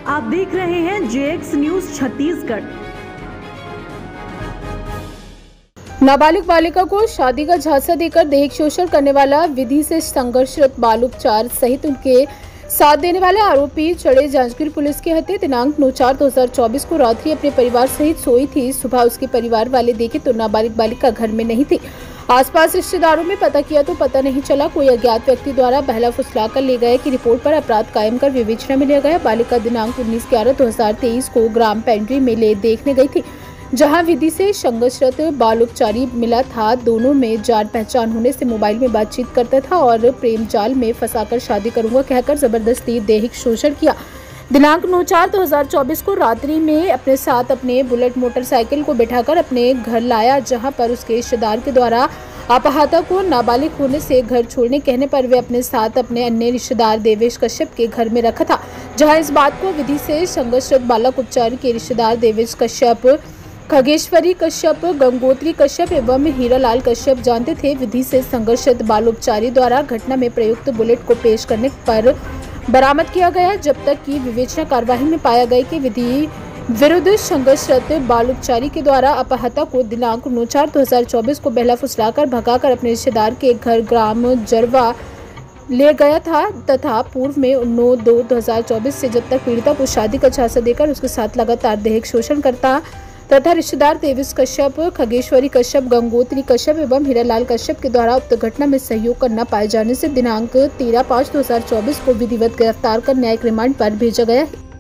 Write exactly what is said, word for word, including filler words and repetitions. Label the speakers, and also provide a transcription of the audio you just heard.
Speaker 1: आप देख रहे हैं जे एक्स न्यूज छत्तीसगढ़।
Speaker 2: नाबालिग बालिका को शादी का झांसा देकर दहेज शोषण करने वाला, विधि से संघर्षरत बाल उपचार सहित उनके साथ देने वाले आरोपी चढ़े जांजगीर पुलिस के हत्या दिनांक नौ चार दो हजार चौबीस को रात्रि अपने परिवार सहित सोई थी। सुबह उसके परिवार वाले देखे तो नाबालिग बालिका घर में नहीं थी। आसपास रिश्तेदारों में पता किया तो पता नहीं चला। कोई अज्ञात व्यक्ति द्वारा बहला फुसला कर ले गए की रिपोर्ट पर अपराध कायम कर विवेचना में लिया गया। बालिका दिनांक उन्नीस ग्यारह दो हजार तेईस को ग्राम पेंड्री मेले देखने गई थी, जहां विधि से संघर्षरत बाल उपचारी मिला था। दोनों में जान पहचान होने से मोबाइल में बातचीत करता था और प्रेम जाल में फंसाकर शादी करूंगा कहकर जबरदस्ती दैहिक शोषण किया। दिनांक नौ चार दो हजार चौबीस को रात्रि में अपने साथ अपने बुलेट मोटरसाइकिल को बिठाकर अपने घर लाया, जहां पर उसके रिश्तेदार के द्वारा अपहर्ता को नाबालिग होने से घर छोड़ने कहने पर वे अपने साथ अपने अन्य रिश्तेदार देवेश कश्यप के घर में रखा था। जहां इस बात को विधि से संघर्षरत बालक उपचार के रिश्तेदार देवेश कश्यप, खगेश्वरी कश्यप, गंगोत्री कश्यप एवं हीरालाल कश्यप जानते थे। विधि से संघर्षरत बाल उपचारी द्वारा घटना में प्रयुक्त बुलेट को पेश करने पर बरामद किया गया, जब तक कि विवेचना कार्यवाही में पाया गया कि विधि विरुद्ध संघर्षरत बाल उपचारी के द्वारा अपहर्ता को दिनांक नौ चार दो हजार चौबीस को बहला फुसलाकर भगाकर अपने रिश्तेदार के घर ग्राम जरवा ले गया था तथा पूर्व में नौ दो दो हजार चौबीस से जब तक पीड़िता को शादी का झांसा देकर उसके साथ लगातार दैहिक शोषण करता तथा रिश्तेदार देवेश कश्यप, खगेश्वरी कश्यप, गंगोत्री कश्यप एवं हीरालाल कश्यप के द्वारा उक्त घटना में सहयोग कर न पाए जाने से दिनांक तेरह पाँच दो हजार चौबीस को विधिवत गिरफ्तार कर न्यायिक रिमांड पर भेजा गया है।